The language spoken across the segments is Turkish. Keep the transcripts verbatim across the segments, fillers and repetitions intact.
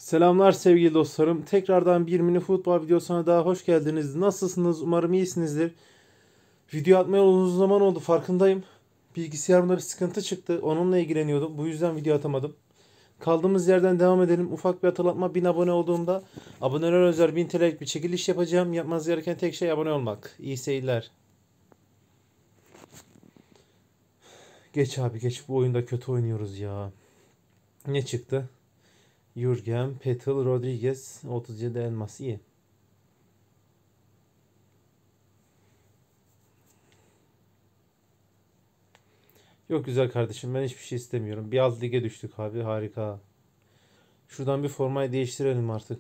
Selamlar sevgili dostlarım. Tekrardan bir mini futbol videosuna daha hoş geldiniz. Nasılsınız? Umarım iyisinizdir. Video atmaya uzun zaman oldu, farkındayım. Bilgisayarımda bir sıkıntı çıktı. Onunla ilgileniyordum. Bu yüzden video atamadım. Kaldığımız yerden devam edelim. Ufak bir hatırlatma. bin abone olduğumda aboneler özel bin T L'lik bir çekiliş yapacağım. Yapmanız gereken tek şey abone olmak. İyi seyirler. Geç abi geç. Bu oyunda kötü oynuyoruz ya. Ne çıktı? Jurgen, Petel, Rodriguez, otuz yedi elmas. İyi. Yok güzel kardeşim, ben hiçbir şey istemiyorum. Bir alt lige düştük abi, harika. Şuradan bir formayı değiştirelim artık.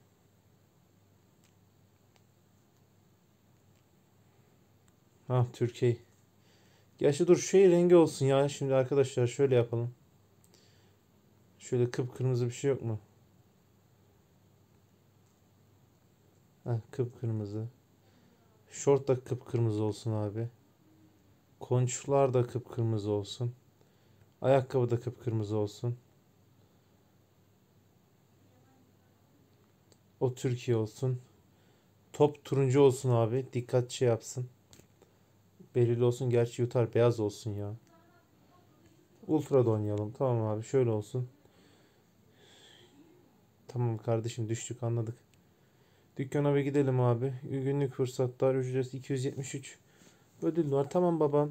Ha, Türkiye. Gerçi dur, şey rengi olsun ya. Şimdi arkadaşlar şöyle yapalım. Şöyle kıpkırmızı bir şey yok mu? Ha, kıpkırmızı. Şort da kıpkırmızı olsun abi. Konçlar da kıpkırmızı olsun. Ayakkabı da kıpkırmızı olsun. O Türkiye olsun. Top turuncu olsun abi. Dikkat şey yapsın. Belirli olsun. Gerçi yutar, beyaz olsun ya. Ultra da oynayalım. Tamam abi, şöyle olsun. Tamam kardeşim, düştük, anladık. Dükkana bir gidelim abi. Günlük fırsatlar ücret iki yüz yetmiş üç. Ödül var. Tamam babam.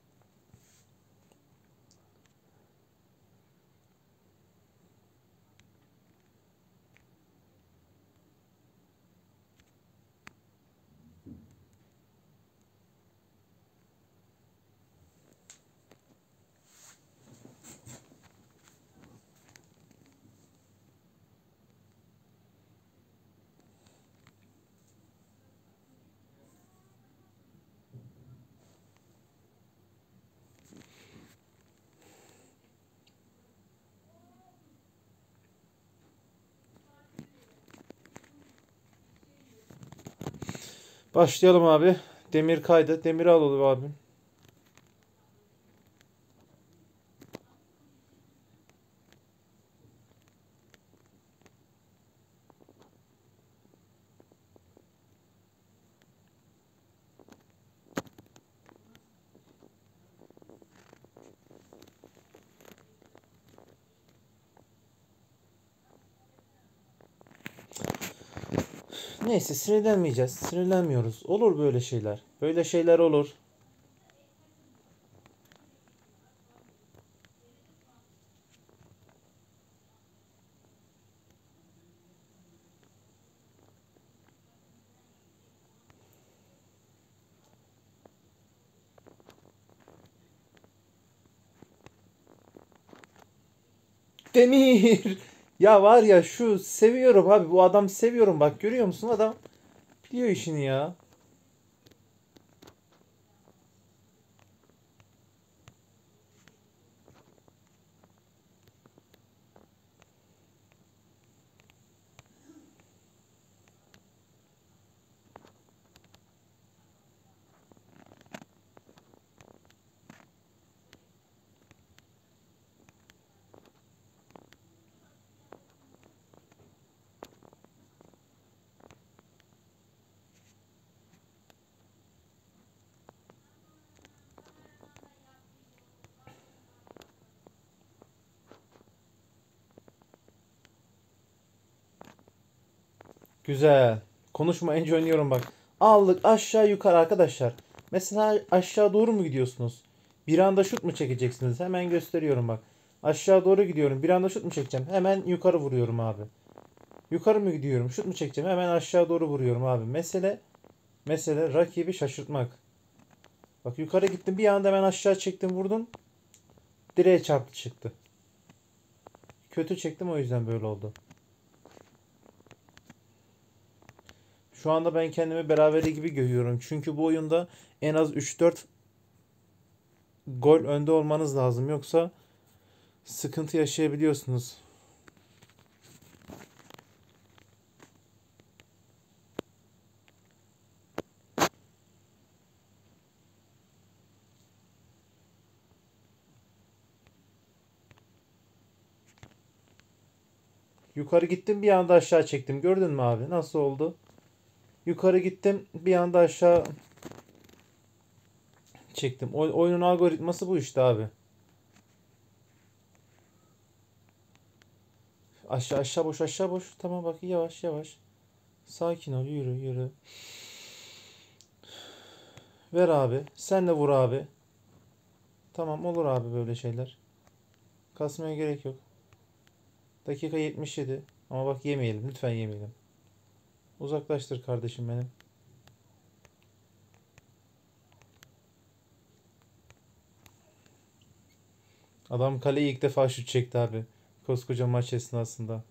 Başlayalım abi. Demir kaydı. Demir alalım abi. Neyse, sinirlenmeyeceğiz. Sinirlenmiyoruz. Olur böyle şeyler. Böyle şeyler olur. Demir. Ya var ya, şu seviyorum abi. Bu adam seviyorum. Bak, görüyor musun? Adam biliyor işini ya. Güzel. Konuşmayınca oynuyorum bak. Aldık aşağı yukarı arkadaşlar. Mesela aşağı doğru mu gidiyorsunuz? Bir anda şut mu çekeceksiniz? Hemen gösteriyorum bak. Aşağı doğru gidiyorum. Bir anda şut mu çekeceğim? Hemen yukarı vuruyorum abi. Yukarı mı gidiyorum? Şut mu çekeceğim? Hemen aşağı doğru vuruyorum abi. Mesele mesele rakibi şaşırtmak. Bak, yukarı gittim, bir anda hemen aşağı çektim, vurdum. Direğe çarptı, çıktı. Kötü çektim, o yüzden böyle oldu. Şu anda ben kendimi berabere gibi görüyorum. Çünkü bu oyunda en az üç dört gol önde olmanız lazım. Yoksa sıkıntı yaşayabiliyorsunuz. Yukarı gittim bir anda aşağı çektim. Gördün mü abi? Nasıl oldu? Yukarı gittim bir anda aşağı çektim. Oy- oyunun algoritması bu işte abi. Aşağı aşağı boş aşağı boş. Tamam bak yavaş yavaş. Sakin ol yürü yürü. Ver abi. Sen de vur abi. Tamam olur abi böyle şeyler. Kasmaya gerek yok. Dakika yetmiş yedi. Ama bak yemeyelim. Lütfen yemeyelim. Uzaklaştır kardeşim benim. Adam kaleye ilk defa şut çekti abi. Koskoca maç esnasında.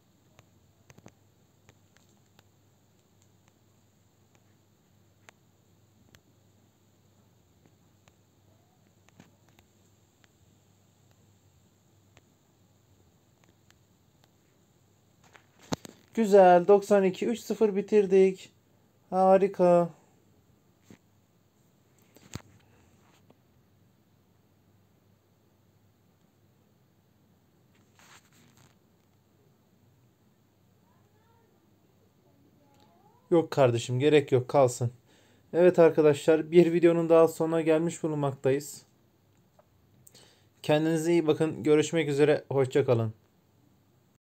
Güzel. doksan iki. üç sıfır bitirdik. Harika. Yok kardeşim gerek yok kalsın. Evet arkadaşlar bir videonun daha sonuna gelmiş bulunmaktayız. Kendinize iyi bakın. Görüşmek üzere. Hoşça kalın.